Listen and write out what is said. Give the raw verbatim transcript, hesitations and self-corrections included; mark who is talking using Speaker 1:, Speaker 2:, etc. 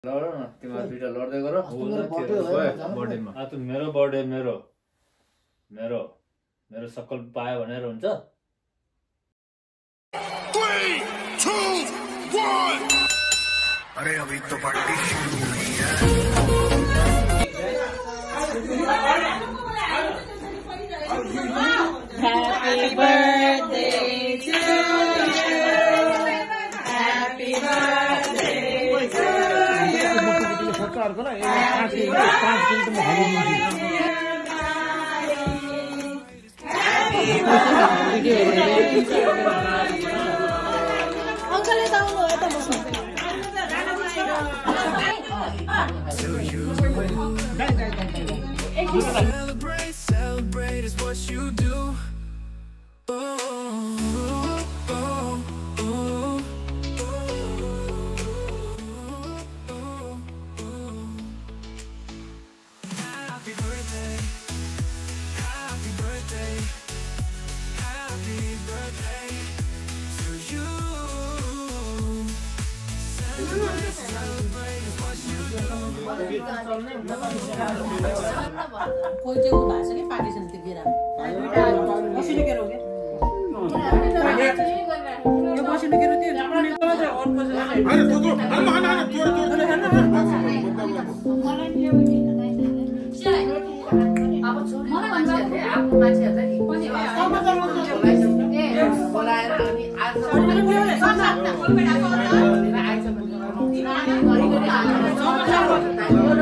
Speaker 1: लड न तिमीहरु दुईटा लड्दै गर बर्थडेमा आ त मेरो बर्थडे मेरो मेरो मेरो सक्कल पायो भनेर हुन्छ
Speaker 2: three two one अरे अभी तो पार्टी शुरू हुई है
Speaker 3: Happy birthday to you Happy birthday to you Happy
Speaker 2: Celebrate, celebrate is what you do. Oh, oh, oh, oh, oh, oh. Happy birthday, happy birthday, happy birthday to you. Celebrate, celebrate is what you do.
Speaker 3: कोई चाहिँ उ भएको छ कि partition त्यो बिराम बसिनु के रोगे यो बसिनु के रोते अरे तो तो अरे माना ना तोड़ तोड़ अब छोड मलाई मान्छेहरुले आफ्नो मान्छेहरुलाई पनि ए बोलाएर अनि आज आइछ भने गरि गरि